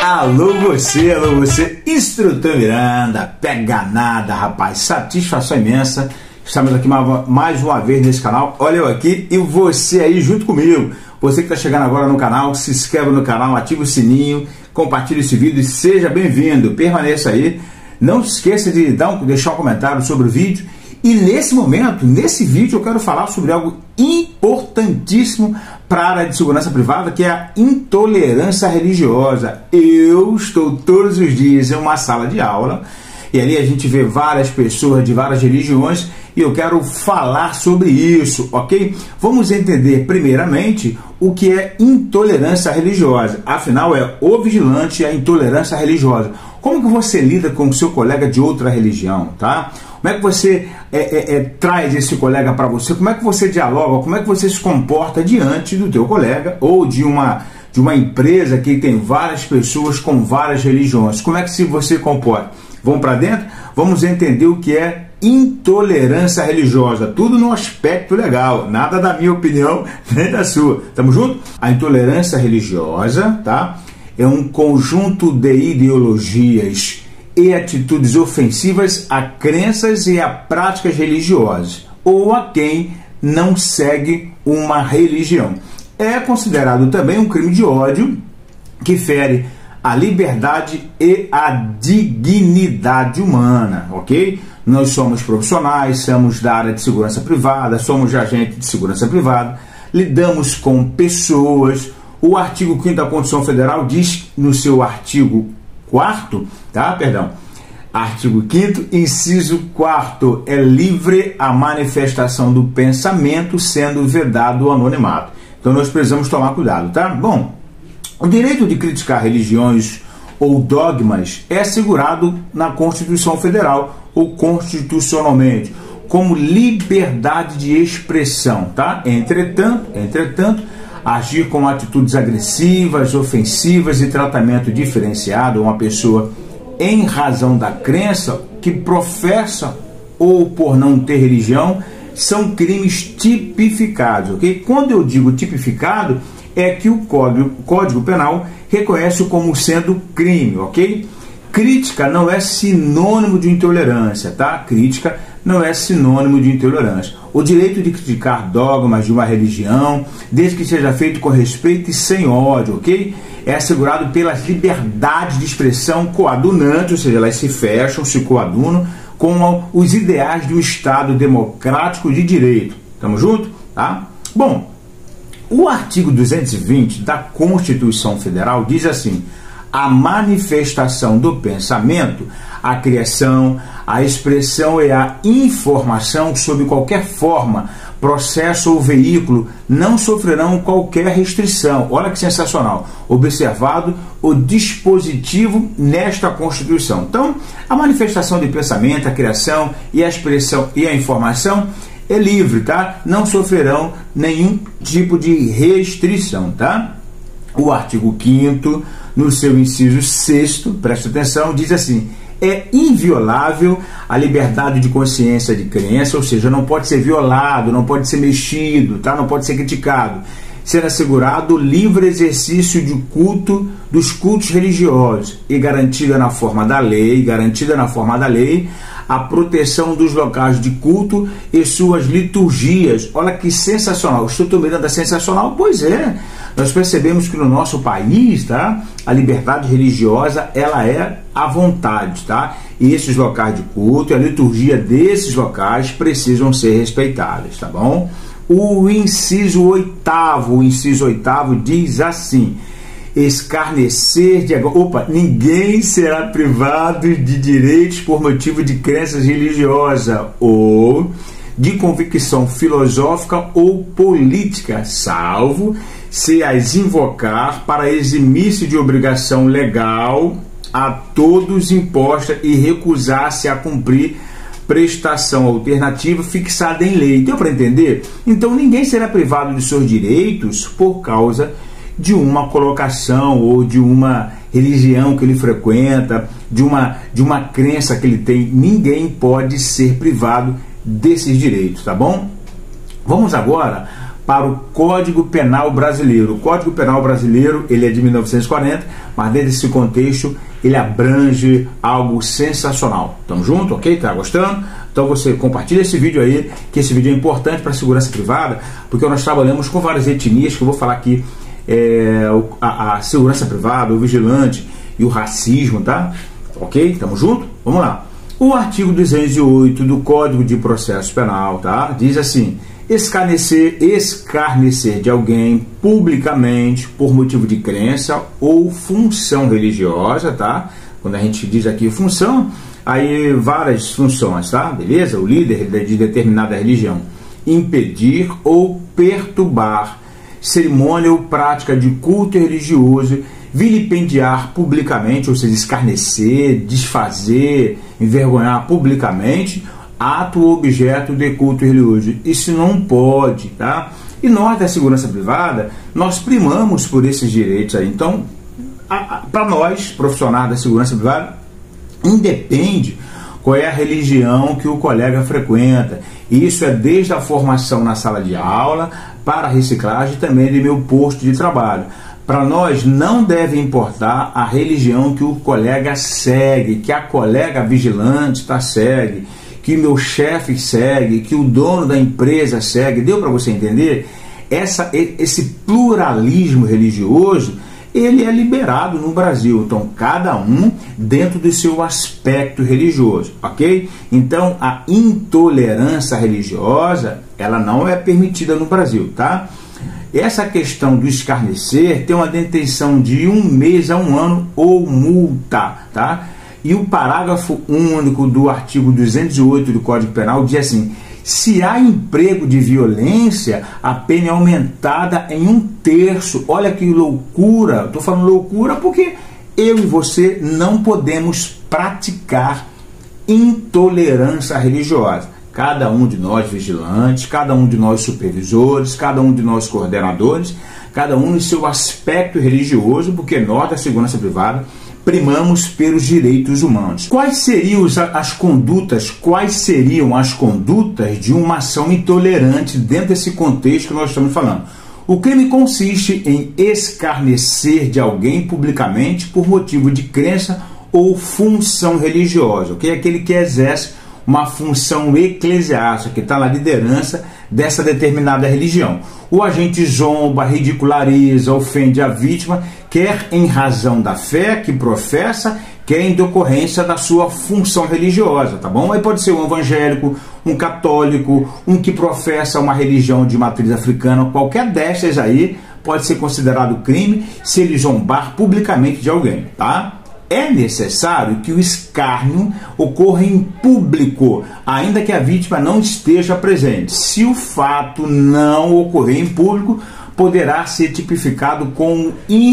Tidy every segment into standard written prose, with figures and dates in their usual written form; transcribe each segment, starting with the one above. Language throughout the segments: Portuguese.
Alô você, instrutor Miranda, pega nada, rapaz, satisfação imensa, estamos aqui mais uma vez nesse canal, olha eu aqui e você aí junto comigo, você que está chegando agora no canal, se inscreva no canal, ativa o sininho, compartilhe esse vídeo e seja bem-vindo, permaneça aí, não se esqueça de deixar um comentário sobre o vídeo. E nesse momento, nesse vídeo, eu quero falar sobre algo importantíssimo para a área de segurança privada, que é a intolerância religiosa. Eu estou todos os dias em uma sala de aula e ali a gente vê várias pessoas de várias religiões e eu quero falar sobre isso, ok? Vamos entender primeiramente o que é intolerância religiosa. Afinal, é o vigilante e a intolerância religiosa. Como que você lida com o seu colega de outra religião, tá? Como é que você traz esse colega para você? Como é que você dialoga? Como é que você se comporta diante do teu colega ou de uma empresa que tem várias pessoas com várias religiões? Como é que você comporta? Vamos para dentro? Vamos entender o que é intolerância religiosa. Tudo no aspecto legal. Nada da minha opinião nem da sua. Tamo junto? A intolerância religiosa, tá? É um conjunto de ideologias e atitudes ofensivas a crenças e a práticas religiosas, ou a quem não segue uma religião. É considerado também um crime de ódio que fere a liberdade e a dignidade humana, ok? Nós somos profissionais, somos da área de segurança privada, somos agentes de segurança privada, lidamos com pessoas. O artigo 5º da Constituição Federal diz no seu artigo 4º, tá? Perdão. Artigo 5º, inciso 4º, é livre a manifestação do pensamento, sendo vedado o anonimato. Então nós precisamos tomar cuidado, tá? Bom, o direito de criticar religiões ou dogmas é assegurado na Constituição Federal ou constitucionalmente como liberdade de expressão, tá? Entretanto, agir com atitudes agressivas, ofensivas e tratamento diferenciado a uma pessoa em razão da crença que professa ou por não ter religião são crimes tipificados, ok? Quando eu digo tipificado, é que o Código Penal reconhece como sendo crime, ok? Crítica não é sinônimo de intolerância, tá? Crítica não é sinônimo de intolerância. O direito de criticar dogmas de uma religião, desde que seja feito com respeito e sem ódio, ok? É assegurado pelas liberdades de expressão coadunantes, ou seja, elas se fecham, se coadunam com os ideais de um Estado democrático de direito. Tamo junto? Tá? Bom, o artigo 220 da Constituição Federal diz assim: a manifestação do pensamento, a criação, a expressão e a informação sob qualquer forma, processo ou veículo não sofrerão qualquer restrição. Olha que sensacional. Observado o dispositivo nesta Constituição. Então, a manifestação de pensamento, a criação e a expressão e a informação é livre, tá? Não sofrerão nenhum tipo de restrição, tá? O artigo 5º, no seu inciso 6º, preste atenção, diz assim: é inviolável a liberdade de consciência de crença, ou seja, não pode ser violado, não pode ser mexido, tá? Não pode ser criticado. Ser assegurado o livre exercício de culto dos cultos religiosos e garantida na forma da lei, a proteção dos locais de culto e suas liturgias. Olha que sensacional. Estou Miranda, sensacional? Pois é. Nós percebemos que no nosso país, tá, a liberdade religiosa ela é à vontade, tá? E esses locais de culto e a liturgia desses locais precisam ser respeitados, tá bom? O inciso 8º diz assim: escarnecer de... ninguém será privado de direitos por motivo de crenças religiosas ou de convicção filosófica ou política, salvo se as invocar para eximir-se de obrigação legal a todos imposta e recusar-se a cumprir prestação alternativa fixada em lei. Deu para entender? Então ninguém será privado de seus direitos por causa de uma colocação ou de uma religião que ele frequenta, de uma crença que ele tem. Ninguém pode ser privado desses direitos, tá bom? Vamos agora para o Código Penal Brasileiro. O Código Penal Brasileiro, ele é de 1940, mas dentro desse contexto ele abrange algo sensacional. Tamo junto, ok? Tá gostando? Então você compartilha esse vídeo aí, que esse vídeo é importante para a segurança privada, porque nós trabalhamos com várias etnias, que eu vou falar aqui, a segurança privada, o vigilante e o racismo, tá? Ok? Tamo junto? Vamos lá. O artigo 208 do Código de Processo Penal, tá? Diz assim: escarnecer de alguém publicamente por motivo de crença ou função religiosa, tá? Quando a gente diz aqui função, aí várias funções, tá? Beleza? O líder de determinada religião. Impedir ou perturbar cerimônia ou prática de culto religioso, vilipendiar publicamente, ou seja, escarnecer, desfazer, envergonhar publicamente ato ou objeto de culto religioso. Isso não pode, tá? E nós da segurança privada, nós primamos por esses direitos aí. Então, para nós, profissionais da segurança privada, independe qual é a religião que o colega frequenta. Isso é desde a formação na sala de aula, para a reciclagem também de meu posto de trabalho. Para nós não deve importar a religião que o colega segue, que a colega vigilante segue, que o meu chefe segue, que o dono da empresa segue. Deu para você entender? Esse pluralismo religioso, ele é liberado no Brasil. Então, cada um dentro do seu aspecto religioso, ok? Então, a intolerância religiosa, ela não é permitida no Brasil, tá? Essa questão do escarnecer tem uma detenção de 1 mês a 1 ano ou multa, tá? E o parágrafo único do artigo 208 do Código Penal diz assim: se há emprego de violência, a pena é aumentada em 1/3. Olha que loucura! Estou falando loucura porque eu e você não podemos praticar intolerância religiosa. Cada um de nós vigilantes, cada um de nós supervisores, cada um de nós coordenadores, cada um em seu aspecto religioso, porque nós da segurança privada primamos pelos direitos humanos. Quais seriam as condutas de uma ação intolerante dentro desse contexto que nós estamos falando? O crime consiste em escarnecer de alguém publicamente por motivo de crença ou função religiosa, ok? Aquele que exerce uma função eclesiástica, que está na liderança dessa determinada religião. O agente zomba, ridiculariza, ofende a vítima, quer em razão da fé que professa, quer em decorrência da sua função religiosa, tá bom? Aí pode ser um evangélico, um católico, um que professa uma religião de matriz africana, qualquer dessas aí pode ser considerado crime se ele zombar publicamente de alguém, tá? É necessário que o escárnio ocorra em público, ainda que a vítima não esteja presente. Se o fato não ocorrer em público, poderá ser tipificado com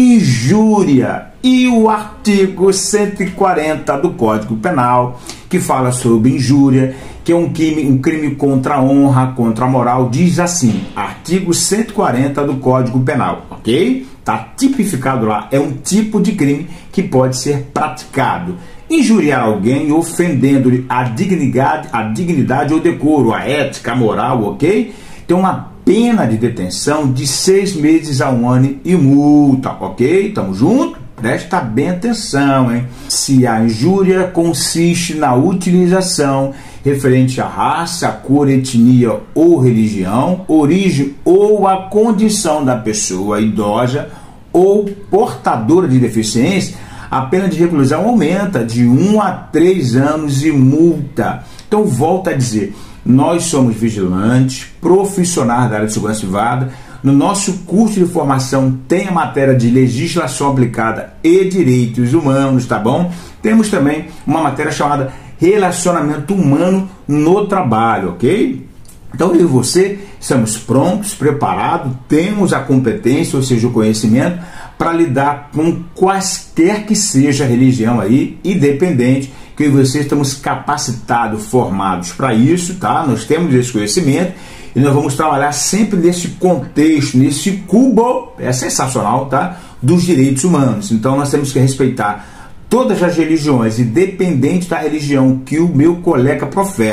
injúria. E o artigo 140 do Código Penal, que fala sobre injúria, que é um crime contra a honra, contra a moral, diz assim, artigo 140 do Código Penal, ok? Está tipificado lá, é um tipo de crime que pode ser praticado. Injuriar alguém ofendendo-lhe a dignidade ou decoro, a ética, a moral, ok? Tem uma pena de detenção de 6 meses a 1 ano e multa, ok? Tamo junto? Presta bem atenção, hein? Se a injúria consiste na utilização referente à raça, cor, etnia ou religião, origem ou a condição da pessoa idosa ou portadora de deficiência, a pena de reclusão aumenta de 1 a 3 anos e multa. Então, volto a dizer, nós somos vigilantes, profissionais da área de segurança privada. No nosso curso de formação tem a matéria de legislação aplicada e direitos humanos, tá bom? Temos também uma matéria chamada relacionamento humano no trabalho, ok? Então eu e você estamos prontos, preparados, temos a competência, ou seja, o conhecimento, para lidar com quaisquer que seja a religião aí, independente, que eu e você estamos capacitados, formados para isso, tá? Nós temos esse conhecimento e nós vamos trabalhar sempre nesse contexto, nesse cubo, é sensacional, tá? Dos direitos humanos. Então nós temos que respeitar todas as religiões, independente da religião que o meu colega professa.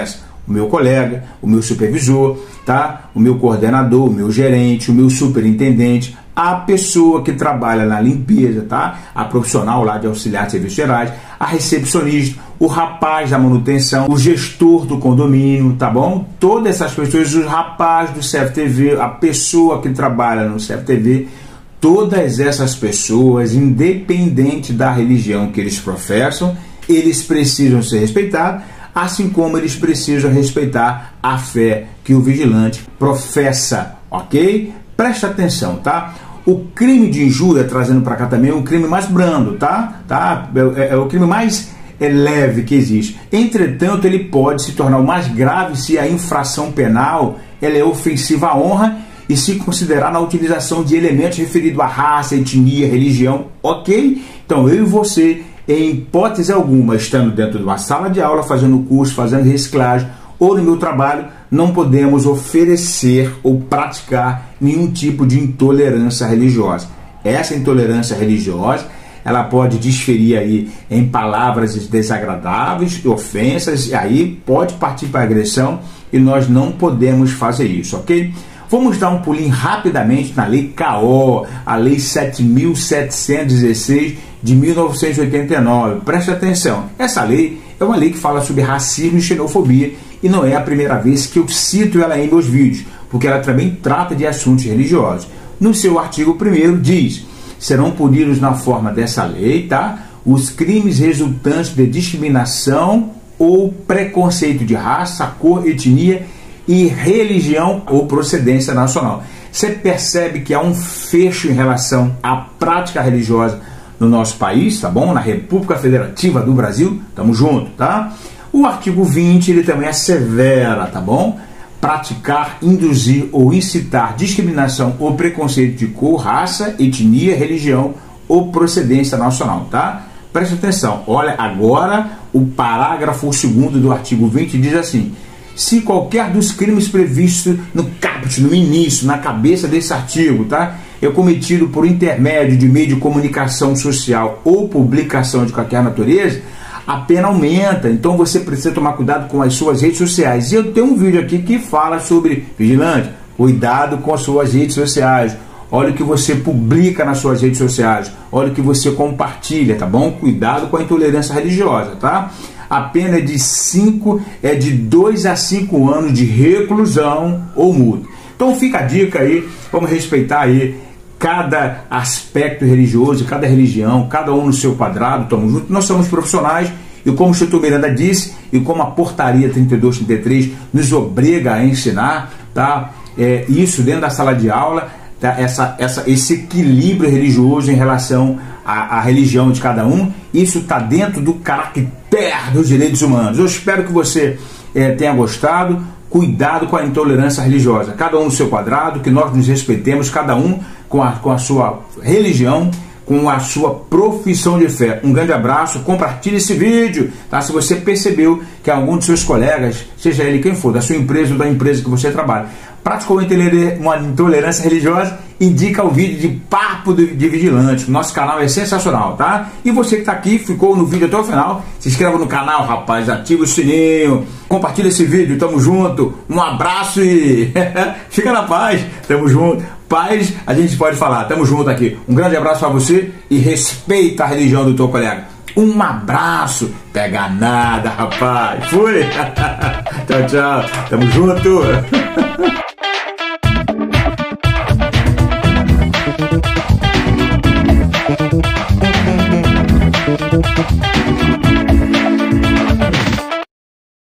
o meu colega, o meu supervisor, tá? O meu coordenador, o meu gerente, o meu superintendente, a pessoa que trabalha na limpeza, tá? A profissional lá de auxiliar de serviços gerais, a recepcionista, o rapaz da manutenção, o gestor do condomínio, tá bom? Todas essas pessoas, o rapaz do CFTV, a pessoa que trabalha no CFTV, todas essas pessoas, independente da religião que eles professam, eles precisam ser respeitados, assim como eles precisam respeitar a fé que o vigilante professa, ok? Preste atenção, tá? O crime de injúria, trazendo para cá também, é um crime mais brando, tá? É o crime mais leve que existe. Entretanto, ele pode se tornar o mais grave se a infração penal ela é ofensiva à honra e se considerar na utilização de elementos referidos à raça, etnia, religião, ok? Então, eu e você, em hipótese alguma, estando dentro de uma sala de aula, fazendo curso, fazendo reciclagem, ou no meu trabalho, não podemos oferecer ou praticar nenhum tipo de intolerância religiosa. Essa intolerância religiosa, ela pode desferir aí em palavras desagradáveis, ofensas, e aí pode partir para agressão, e nós não podemos fazer isso, ok? Vamos dar um pulinho rapidamente na Lei CAO, a Lei 7.716 de 1989. Preste atenção, essa lei é uma lei que fala sobre racismo e xenofobia e não é a primeira vez que eu cito ela em meus vídeos, porque ela também trata de assuntos religiosos. No seu artigo 1º diz: serão punidos na forma dessa lei, tá? Os crimes resultantes de discriminação ou preconceito de raça, cor, etnia e religião ou procedência nacional. Você percebe que há um fecho em relação à prática religiosa no nosso país, tá bom? Na República Federativa do Brasil, tamo junto, tá? O artigo 20, ele também assevera, tá bom? Praticar, induzir ou incitar discriminação ou preconceito de cor, raça, etnia, religião ou procedência nacional, tá? Preste atenção, olha agora o parágrafo 2º do artigo 20 diz assim: se qualquer dos crimes previstos no caput, no início, na cabeça desse artigo, tá, é cometido por intermédio de meio de comunicação social ou publicação de qualquer natureza, a pena aumenta. Então você precisa tomar cuidado com as suas redes sociais. E eu tenho um vídeo aqui que fala sobre, vigilante, cuidado com as suas redes sociais. Olha o que você publica nas suas redes sociais. Olha o que você compartilha, tá bom? Cuidado com a intolerância religiosa, tá? A pena é de 2 a 5 anos de reclusão ou multa. Então fica a dica aí, vamos respeitar aí cada aspecto religioso, cada religião, cada um no seu quadrado, estamos juntos. Nós somos profissionais e como o Instituto Miranda disse, e como a portaria 3233 nos obriga a ensinar, tá? Isso dentro da sala de aula, tá? Esse equilíbrio religioso em relação à religião de cada um, isso está dentro do caractere dos direitos humanos. Eu espero que você tenha gostado. Cuidado com a intolerância religiosa, cada um no seu quadrado, que nós nos respeitemos, cada um com a sua religião, com a sua profissão de fé. Um grande abraço, compartilhe esse vídeo, tá? Se você percebeu que algum de seus colegas, seja ele quem for, da sua empresa ou da empresa que você trabalha, praticou uma intolerância religiosa, indica o vídeo de Papo de Vigilante. Nosso canal é sensacional, tá? E você que está aqui, ficou no vídeo até o final, se inscreva no canal, rapaz, ativa o sininho, compartilha esse vídeo, tamo junto, um abraço e fica na paz, tamo junto. Paz, a gente pode falar, tamo junto aqui. Um grande abraço para você e respeita a religião do teu colega. Um abraço, pega nada, rapaz. Fui. Tchau, tchau. Tamo junto.